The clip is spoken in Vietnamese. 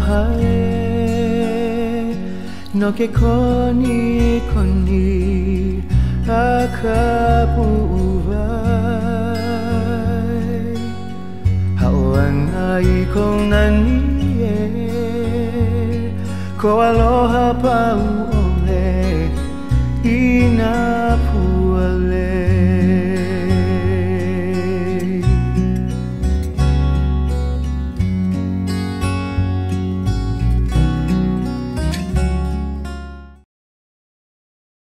aloha e no ke koni koni a ka pu'uwai hauana i kong nani e ko aloha pau ole i nā